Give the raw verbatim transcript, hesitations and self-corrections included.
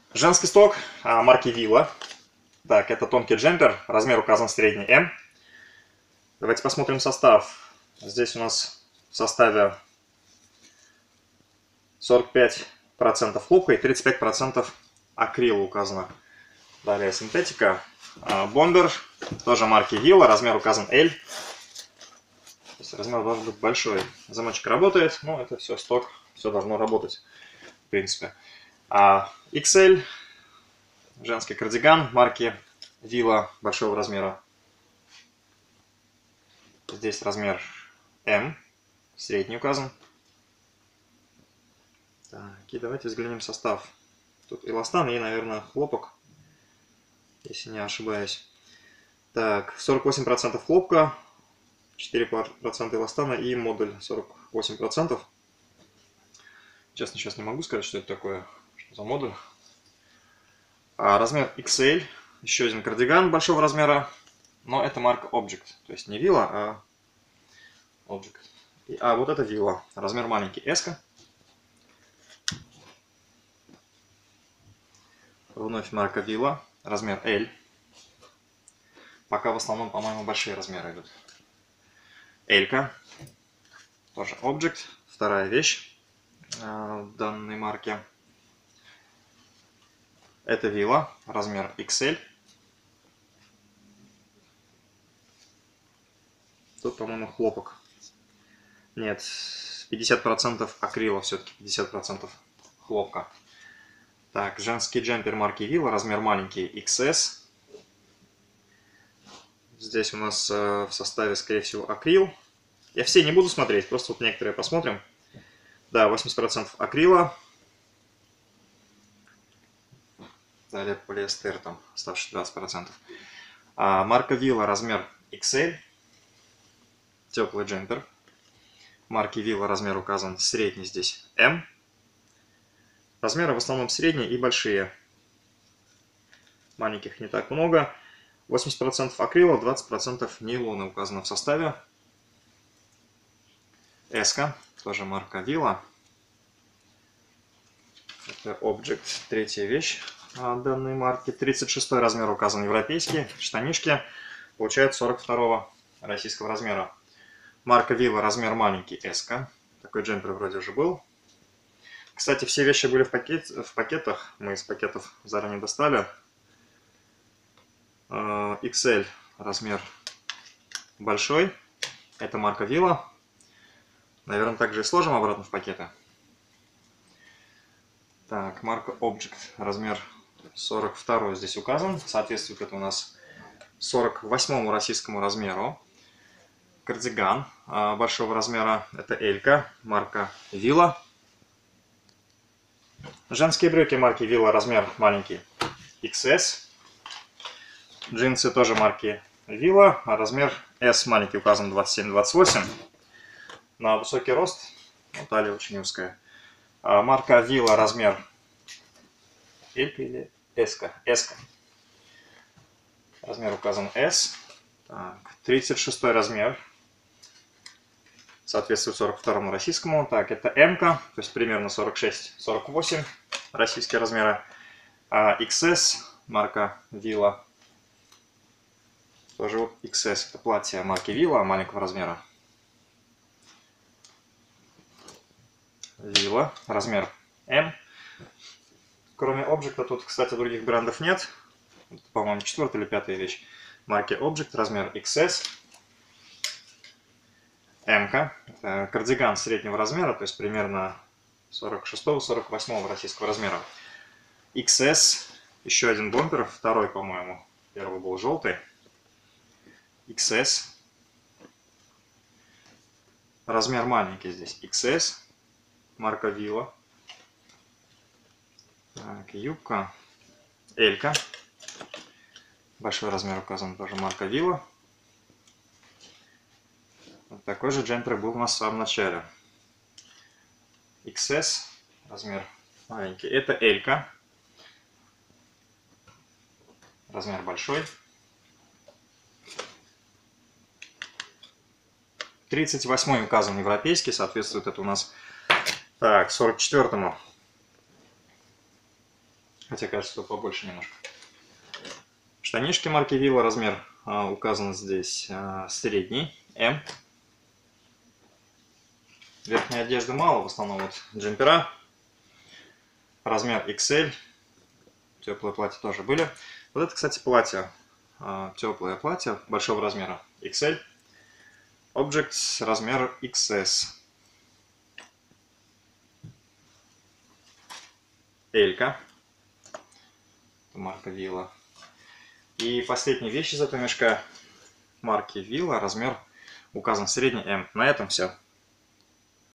Женский сток а, марки Villa. Так, это тонкий джемпер, размер указан средний М. Давайте посмотрим состав. Здесь у нас в составе сорок пять процентов хлопка и тридцать пять процентов акрила указано. Далее синтетика. Бомбер, тоже марки Villa, размер указан L. То есть размер должен быть большой. Замочек работает, но это все сток, все должно работать, в принципе. А икс эль, женский кардиган марки Villa большого размера. Здесь размер М, средний указан. Так, и давайте взглянем состав. Тут эластан и, наверное, хлопок, если не ошибаюсь. Так, сорок восемь процентов хлопка, четыре процента эластана и модуль сорок восемь процентов. Честно, сейчас не могу сказать, что это такое, что за модуль. А размер икс эль, еще один кардиган большого размера, но это марка Object, то есть не Villa, а Object. И, а вот это Villa, размер маленький, S-ка. Вновь марка Villa, размер L. Пока в основном, по-моему, большие размеры идут. L-ка, тоже Object, вторая вещь э, данной марки. Это Villa, размер икс эль. Тут, по-моему, хлопок. Нет, пятьдесят процентов акрила все-таки, пятьдесят процентов хлопка. Так, женский джемпер марки Villa, размер маленький, икс эс. Здесь у нас э, в составе, скорее всего, акрил. Я все не буду смотреть, просто вот некоторые посмотрим. Да, восемьдесят процентов акрила. Далее полиэстер, там оставшиеся двадцать процентов. А, марка Villa, размер икс эль. Теплый джемпер. Марки Villa, размер указан средний здесь М. Размеры в основном средние и большие. Маленьких не так много. восемьдесят процентов акрила, двадцать процентов нейлона указано в составе. S-ка, тоже марка Villa. Это Object, третья вещь данной марки. тридцать шестой размер указан европейский. Штанишки получают сорок второго российского размера. Марка Villa, размер маленький, S-ка. Такой джемпер вроде уже был. Кстати, все вещи были в, пакет, в пакетах. Мы из пакетов заранее достали. икс эль размер большой. Это марка Villa. Наверное, также и сложим обратно в пакеты. Так, марка Object. Размер сорок второй здесь указан. Соответствует это у нас сорок восьмому российскому размеру. Кардиган большого размера. Это L-ка. Марка Villa. Женские брюки марки Villa, размер маленький, икс эс. Джинсы тоже марки Villa, а размер S маленький указан двадцать семь двадцать восемь. На высокий рост, ну, талия очень узкая. А марка Villa, размер L или S-ка? S-ка. Размер указан S. Так, тридцать шестой размер. Соответствует сорок второму российскому. Так, это М-ка, то есть примерно сорок шесть сорок восемь российские размеры. А икс эс, марка Villa. Тоже вот икс эс, это платье марки Villa маленького размера. Villa, размер М. Кроме Object, тут, кстати, других брендов нет. По-моему, четвертая или пятая вещь. Марки Object, размер икс эс. М-ка. Это кардиган среднего размера, то есть примерно сорок шестого сорок восьмого российского размера. икс эс. Еще один бомбер, второй, по-моему. Первый был желтый. икс эс. Размер маленький здесь. икс эс. Марка Villa. Так, юбка. L-ка. Большой размер указан, тоже марка Villa. Вот такой же джемпер был у нас в самом начале. икс эс. Размер маленький. Это L-ка. Размер большой. тридцать восьмой указан европейский, соответствует это у нас так, сорок четвёртому. Хотя кажется, что побольше немножко. Штанишки марки Вилла, размер а, указан здесь а, средний, М. Верхней одежды мало, в основном вот джемпера. Размер икс эль. Теплые платья тоже были. Вот это, кстати, платье. А, теплое платье большого размера икс эль. Objects размер икс эс. Элька. Марка Вилла. И последняя вещь из этого мешка марки Вилла, размер указан средний М. На этом все.